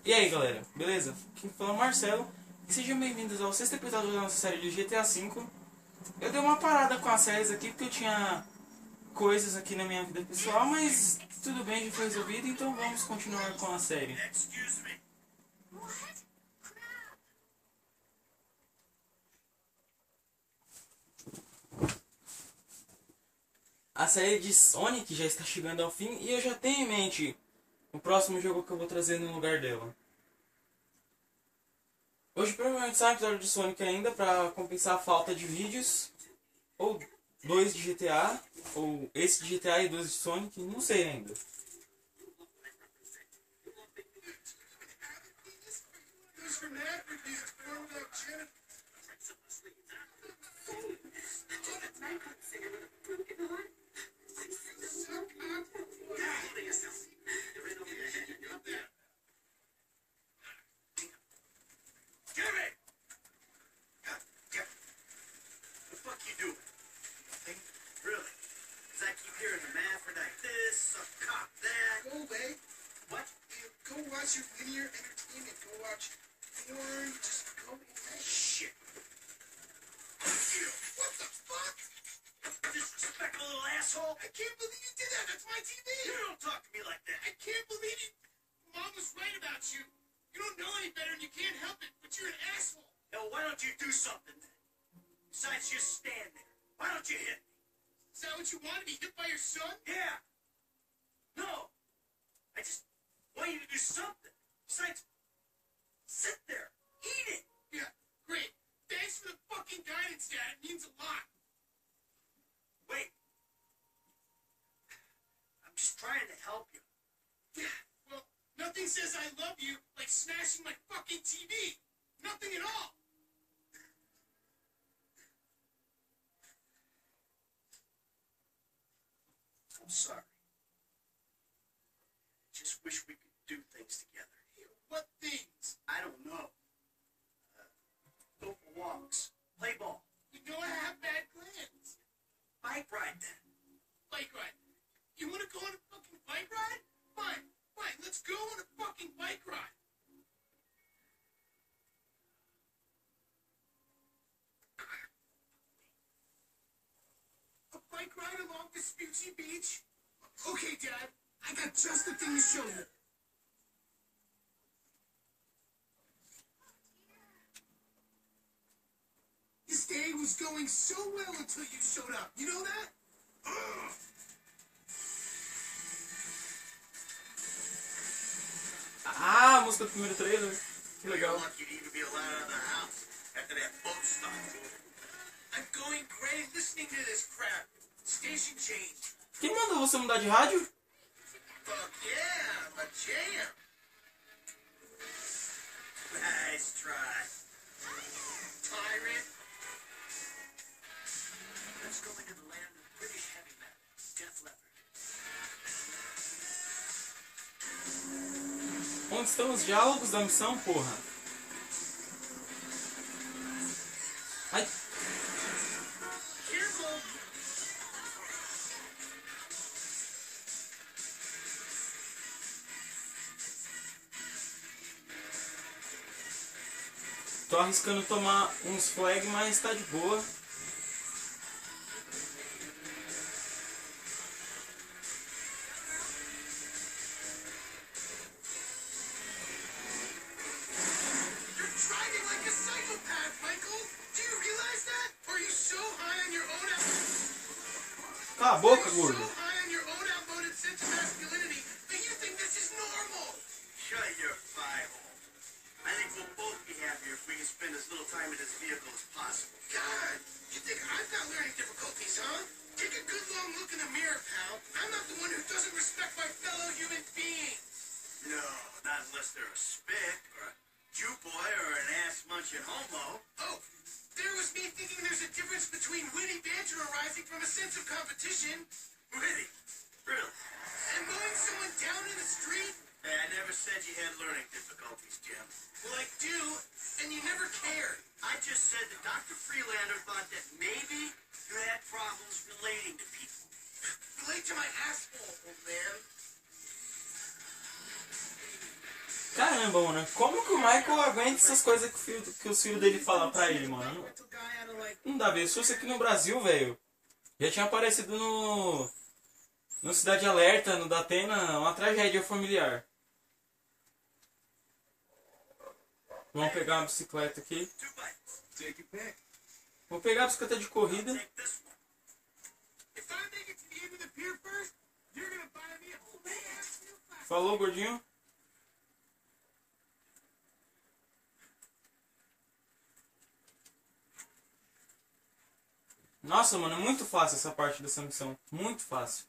E aí galera, beleza? Quem fala é o Marcelo e sejam bem-vindos ao sexto episódio da nossa série de GTA V. Eu dei uma parada com as séries aqui porque eu tinha coisas aqui na minha vida pessoal, mas tudo bem, já foi resolvido, então vamos continuar com a série. A série de Sonic já está chegando ao fim e eu já tenho em mente o próximo jogo que eu vou trazer no lugar dela. Hoje provavelmente sai um episódio de Sonic ainda pra compensar a falta de vídeos. Ou dois de GTA, ou esse de GTA e dois de Sonic, não sei ainda. Watch your linear entertainment. Go watch porn. Just go in that shit. What the fuck? Disrespectful little asshole. I can't believe you did that. That's my TV. You don't talk to me like that. I can't believe it. Mom was right about you. You don't know any better and you can't help it, but you're an asshole. Hell, why don't you do something then? Besides just stand there. Why don't you hit me? Is that what you want, to be hit by your son? Yeah. No. I just want you to do something. Besides, sit there. Eat it. Yeah, great. Thanks for the fucking guidance, Dad. It means a lot. Wait. I'm just trying to help you. Yeah, well, nothing says I love you like smashing my fucking TV. Nothing at all. I'm sorry. Just wish we could do things together. What things? I don't know. Go for walks. Play ball. You know I have bad glands. Bike ride then. Bike ride. You want to go on a fucking bike ride? Fine. Fine. Let's go on a fucking bike ride. A bike ride along Vespucci Beach? Okay, Dad. I got just the thing to show you. This day was going so well until you showed up. You know that? Ah, a música do primeiro trailer. Que legal. Lucky to even be allowed out of the house after that boat stopped. I'm going crazy listening to this crap. Station change. Quem mandou você mudar de rádio? Fuck yeah, I'm a jam. Nice try. Tyrant. Let's go into the land of British heavy metal. Def Leppard. Onde estão os diálogos da missão, porra? Ai. Careful. Tô arriscando tomar uns flag, mas tá de boa. Cala a boca, gordo. Shut your pie hole. I think we'll both be happier if we can spend as little time in this vehicle as possible. God, you think I've got learning difficulties, huh? Take a good long look in the mirror, pal. I'm not the one who doesn't respect my fellow human beings. No, not unless they're a spick or a Jew boy or an ass-munching homo. Oh, there was me thinking there's a difference between witty banter arising from a sense of competition. Witty? Really? And mowing someone down in the street? Hey, I never said you had learning difficulties, Jim. Well, I do, and you never cared. I just said that Dr. Freelander thought that maybe you had problems relating to people. Relate to my asshole, old man. Caramba, mano, como que o Michael aguenta essas coisas que os filhos dele falam pra ele, mano? Não dá ver. Se fosse aqui no Brasil, velho, já tinha aparecido no Cidade Alerta, no Datena, uma tragédia familiar. Vamos pegar uma bicicleta aqui. Vou pegar a bicicleta de corrida. Falou, gordinho. Nossa, mano, é muito fácil essa parte dessa missão. Muito fácil.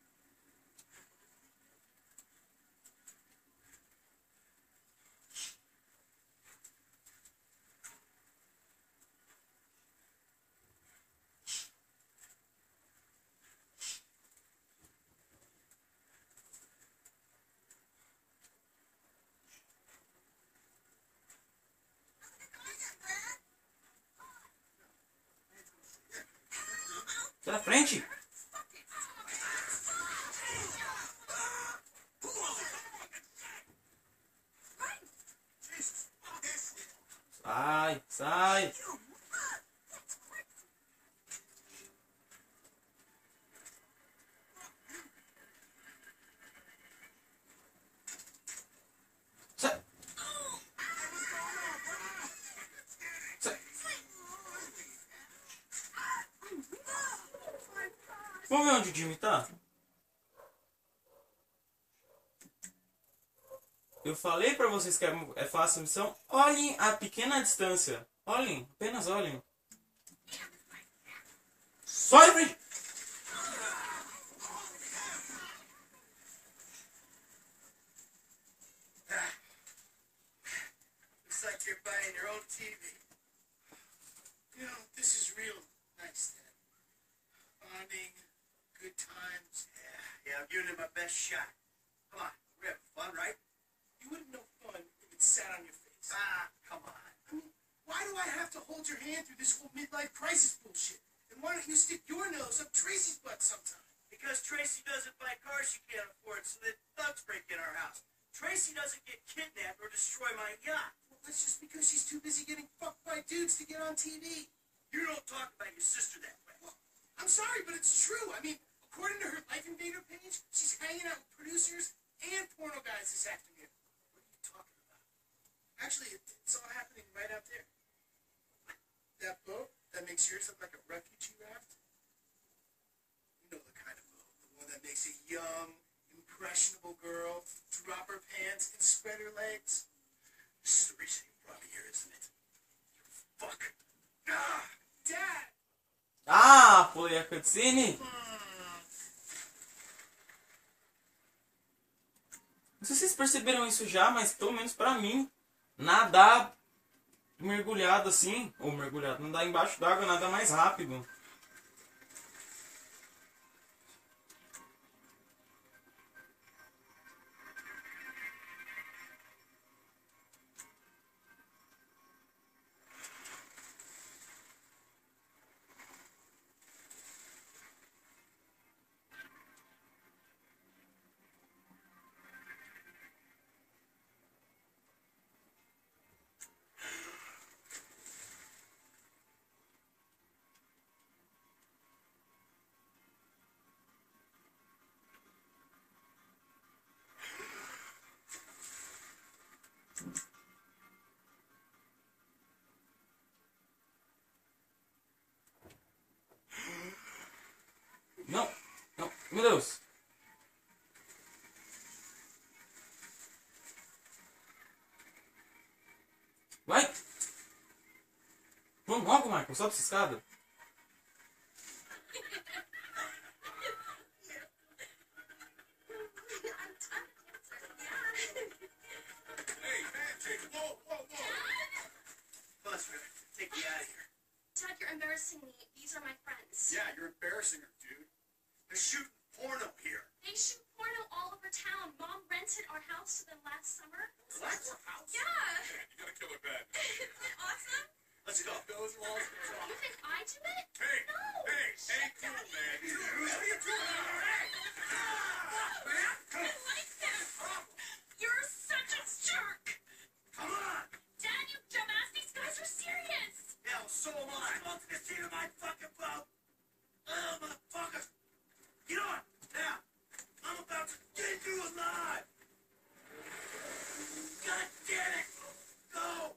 Sai da frente! Sai, sai! Sai! Sai! Vamos ver onde o Jimmy tá? Eu falei pra vocês que é fácil a missão. Olhem a pequena distância. Olhem, apenas olhem. Só de frente! Looks like you're buying your own TV. You know, this is real nice, Dad. Bonding, good times. Yeah, I'm giving it my best shot. Come on, we're having fun, right? You wouldn't know fun if it sat on your face. Come on. I mean, why do I have to hold your hand through this whole midlife crisis bullshit? And why don't you stick your nose up Tracy's butt sometime? Because Tracy doesn't buy cars she can't afford, so that thugs break in our house. Tracy doesn't get kidnapped or destroy my yacht. Well, that's just because she's too busy getting fucked by dudes to get on TV. You don't talk about your sister that way. Well, I'm sorry, but it's true. I mean, according to her Life Invader page, she's hanging out with producers and porno guys this afternoon. What are you talking about? Actually, it's all happening right out there. That boat that makes yours look like a refugee raft? You know the kind of boat. The one that makes a young, impressionable girl drop her pants and spread her legs. This is the reason you brought me here, isn't it? You fuck. Dad! Ah, pulei a cutscene. Não sei se vocês perceberam isso já, mas pelo menos pra mim, nadar mergulhado assim, ou mergulhado, nadar embaixo d'água nada mais rápido. Não, não, meu Deus. Vai. Vamos logo, Michael, sobe essa escada. Hey, Patrick, whoa, whoa, whoa. Buster, take me out of here. Dad, you're embarrassing me. These are my friends. Yeah, you're embarrassing her, dude. They're shooting porno here. They shoot porno all over town. Mom rented our house to them last summer. What? House? Yeah. Man, you gotta kill it bad. Isn't it awesome? Let's go. Those walls. You think I do it? Hey, No. hey, Shut cool, Daddy. man. What are you doing? Hey! Man, I like this. You're such a jerk. so am I. I'm to the seat of my fucking boat. Oh, motherfucker. Get on. Now. I'm about to get you alive. God damn it. Go.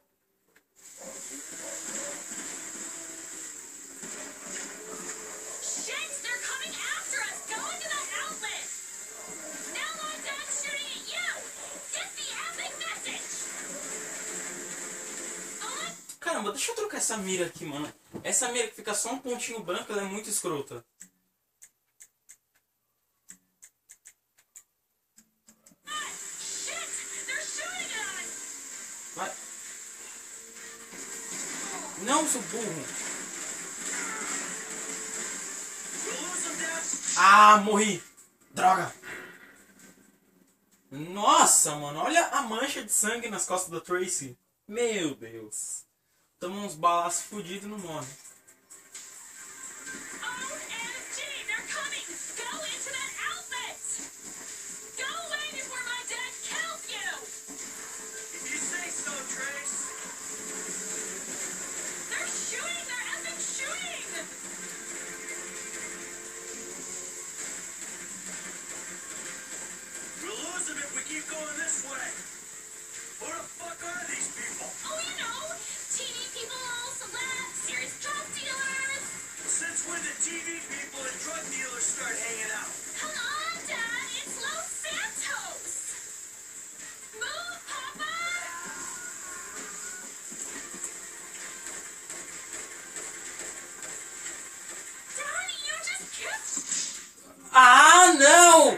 Shit! They're coming after us! Go into that outlet! Now my dad's shooting at you! Get the epic message! Oh, Caramba, deixa eu trocar essa mira aqui, mano. Essa mira que fica só um pontinho branco, ela é muito escrota. shit! They're shooting at us! Vai. Não, seu burro. We'll lose them down. Ah, morri. Droga. Nossa, mano. Olha a mancha de sangue nas costas da Tracy. Meu Deus. Toma uns balaços fudidos e não morre. OMG! They're coming! Go into that outlet! Go away before my dad kills you! If you say so, Trace. They're shooting! They're epic shooting! We'll lose them if we keep going this way. Who the fuck are these people? Oh, you know, TV people, celebs, serious drug dealers. Since when did TV people and drug dealers start hanging out? Come on, Dad, it's Los Santos. Move, Papa. Daddy, you just kicked. Ah, não!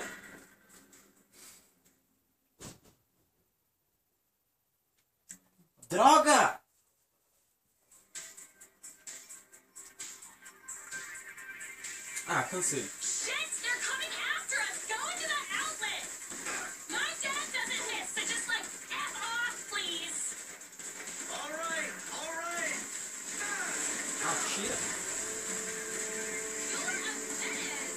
Droga! Ah, cansei. Shit, they're coming after us. Go into that outlet. My dad doesn't miss, so just like F off, please. All right, all right. Ah, tira. You're a menace.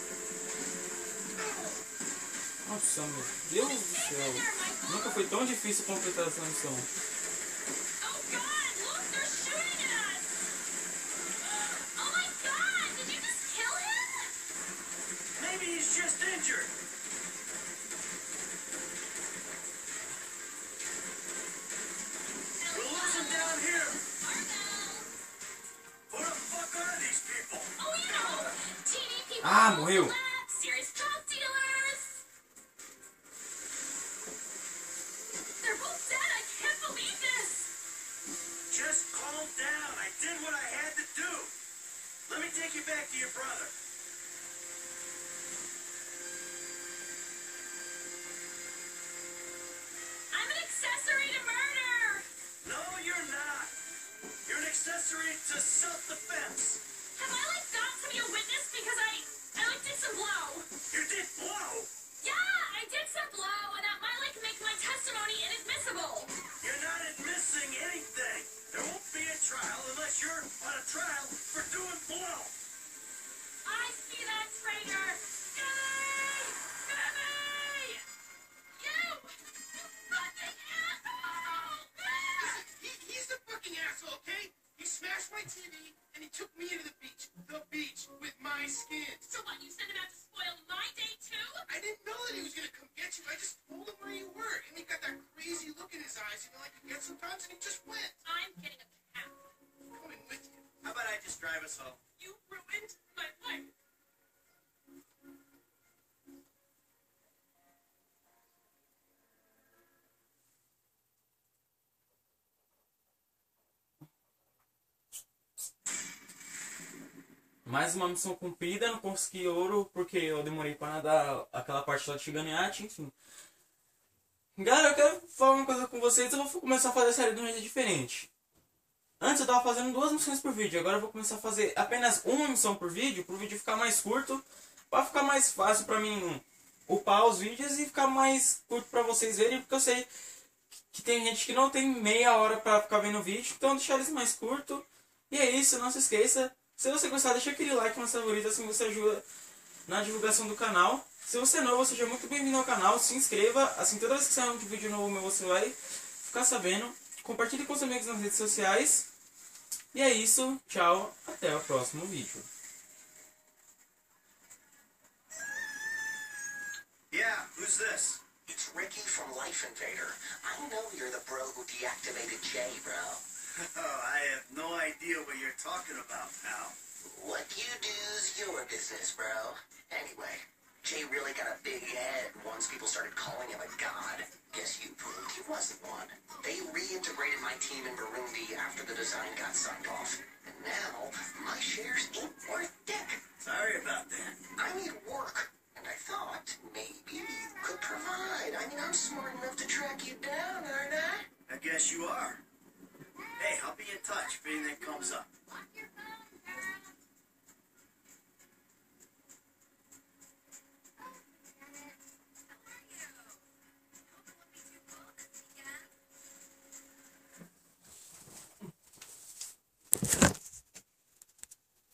Nossa, meu Deus do céu. Nunca foi tão difícil completar essa missão. Oh God, look, they're shooting at us. Oh my God, did you just kill him? Maybe he's just injured. We'll lose him down here. Who the fuck are these people? Oh, you know, TV people, Ah, morreu. celebs, serious drug dealers. They're both dead. I can't believe this. Just calm down. I did what I had to do. Let me take you back to your brother. I'm an accessory to murder. No, you're not. You're an accessory to self-defense. Have I like got to be a witness because I like did some blow? You did blow. Yeah, I did some blow, and that might like make my testimony inadmissible. You're not admitting anything. There won't be a trial unless you're on a trial for doing blow. I see that traitor. Gabby! Gabby! You! Fucking asshole! He's the fucking asshole, okay? He smashed my TV and he took me into the beach. The beach with my skin. So what, you sent him out to spoil my day too? I didn't know that he was gonna come get you. I just told him where you were. And he got that crazy look in his eyes, you know, like he gets sometimes, and he just went. I'm getting a cab. Coming with you. How about I just drive us home? You ruined my life. Mais uma missão cumprida, não consegui ouro porque eu demorei pra nadar aquela parte lá de Shiganiati, enfim. Galera, eu quero falar uma coisa com vocês, eu vou começar a fazer a série de um jeito diferente. Antes eu tava fazendo 2 missões por vídeo, agora eu vou começar a fazer apenas uma missão por vídeo, pro vídeo ficar mais curto, pra ficar mais fácil pra mim upar os vídeos e ficar mais curto pra vocês verem, porque eu sei que tem gente que não tem meia hora pra ficar vendo o vídeo, então deixar eles mais curto. E é isso, não se esqueça. Se você gostar, deixa aquele like nos favoritos, assim você ajuda na divulgação do canal. Se você é novo, seja muito bem-vindo ao canal, se inscreva, assim toda vez que sair um vídeo novo meu você vai ficar sabendo. Compartilhe com seus amigos nas redes sociais. E é isso, tchau, até o próximo vídeo. Yeah, who's this? It's Ricky from Life Invader. I know you're the bro who deactivated Jay, bro. Oh, I have no idea what you're talking about, pal. What you do's your business, bro. Anyway, Jay really got a big head once people started calling him a god. Guess you proved he wasn't one. They reintegrated my team in Burundi after the design got signed off. And now, my shares ain't worth dick. Sorry about that. I need work. And I thought maybe you could provide. I mean, I'm smart enough to track you down, aren't I? I guess you are. Hey, I'll be in touch if anything comes up.